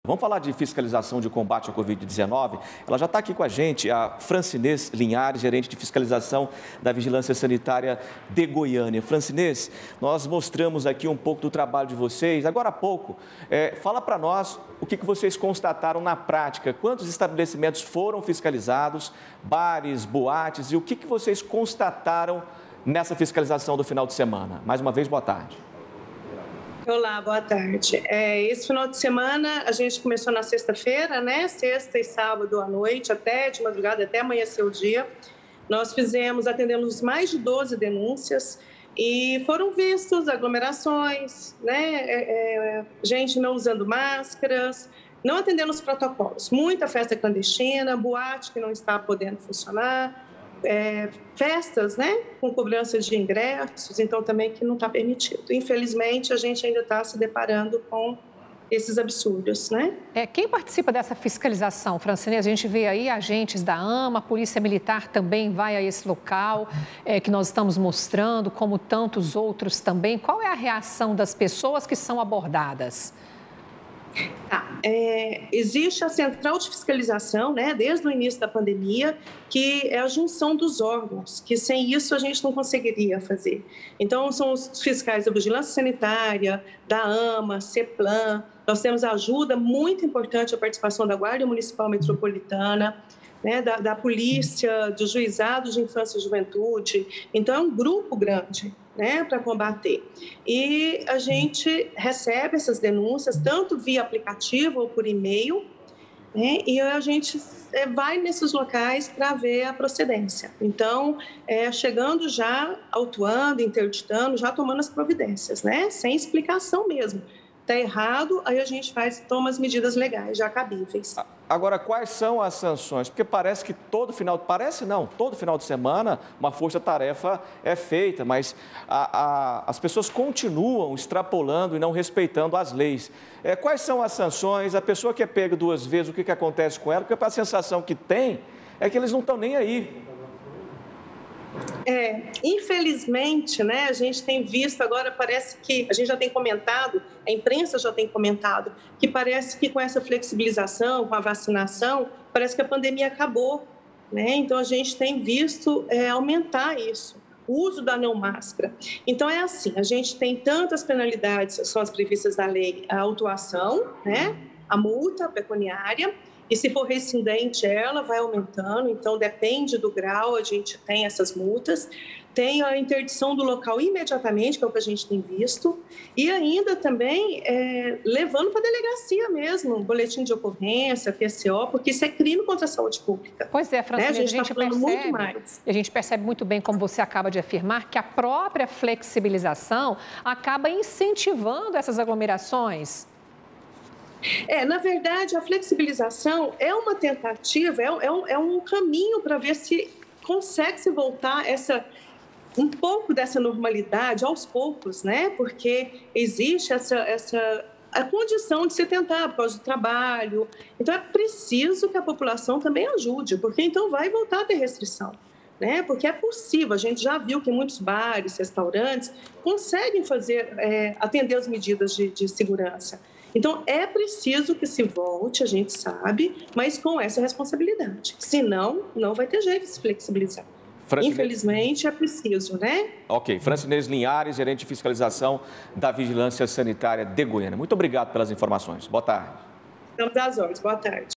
Vamos falar de fiscalização de combate à Covid-19. Ela já está aqui com a gente, a Francinês Linhares, gerente de fiscalização da Vigilância Sanitária de Goiânia. Francinês, nós mostramos aqui um pouco do trabalho de vocês. Agora há pouco, fala para nós o que vocês constataram na prática. Quantos estabelecimentos foram fiscalizados, bares, boates, e o que vocês constataram nessa fiscalização do final de semana? Mais uma vez, boa tarde. Olá, boa tarde. Esse final de semana a gente começou na sexta-feira, né? Sexta e sábado à noite, até de madrugada, até amanhecer o dia. Nós atendemos mais de 12 denúncias e foram vistos aglomerações, né? Gente não usando máscaras, não atendendo os protocolos. Muita festa clandestina, boate que não está podendo funcionar. Festas, né, com cobranças de ingressos, então também que não está permitido. Infelizmente, a gente ainda está se deparando com esses absurdos, né? Quem participa dessa fiscalização, Francinês? A gente vê aí agentes da AMA, a Polícia Militar também vai a esse local que nós estamos mostrando, como tantos outros também. Qual é a reação das pessoas que são abordadas? Existe a central de fiscalização, né, desde o início da pandemia, que é a junção dos órgãos, que sem isso a gente não conseguiria fazer. Então, são os fiscais da Vigilância Sanitária, da AMA, CEPLAN, nós temos a ajuda muito importante, a participação da Guarda Municipal Metropolitana, né, da Polícia, dos Juizados de Infância e Juventude. Então, é um grupo grande, né, para combater. E a gente recebe essas denúncias, tanto via aplicativo ou por e-mail, né, e a gente vai nesses locais para ver a procedência. Então, chegando já, autuando, interditando, já tomando as providências, né, sem explicação mesmo. Está errado, aí a gente toma as medidas legais já cabíveis. Agora, quais são as sanções? Porque parece que todo final de semana uma força-tarefa é feita, mas as pessoas continuam extrapolando e não respeitando as leis. Quais são as sanções? A pessoa que é pega 2 vezes, o que acontece com ela? Porque a sensação que tem é que eles não estão nem aí. Infelizmente, né, a gente tem visto agora, parece que a gente já tem comentado, a imprensa já tem comentado, que parece que com essa flexibilização, com a vacinação, parece que a pandemia acabou, né? Então a gente tem visto aumentar isso, o uso da não máscara. Então é assim, a gente tem tantas penalidades, são as previstas da lei, a autuação, né, a multa pecuniária. E se for reincidente, ela vai aumentando, então depende do grau, a gente tem essas multas. Tem a interdição do local imediatamente, que é o que a gente tem visto. E ainda também levando para a delegacia mesmo, boletim de ocorrência, PCO, porque isso é crime contra a saúde pública. Pois é, Francinês, a gente está falando muito mais. E a gente percebe muito bem, como você acaba de afirmar, que a própria flexibilização acaba incentivando essas aglomerações. Na verdade, a flexibilização é uma tentativa, é um caminho para ver se consegue se voltar um pouco dessa normalidade aos poucos, né? Porque existe a condição de se tentar por causa do trabalho. Então, é preciso que a população também ajude, porque então vai voltar a ter restrição, né? Porque é possível, a gente já viu que muitos bares, restaurantes conseguem atender as medidas de segurança. Então, é preciso que se volte, a gente sabe, mas com essa responsabilidade. Senão, não vai ter jeito de se flexibilizar. Infelizmente, é preciso, né? Ok. Francinês Linhares, gerente de fiscalização da Vigilância Sanitária de Goiânia. Muito obrigado pelas informações. Boa tarde. Estamos às ordens. Boa tarde.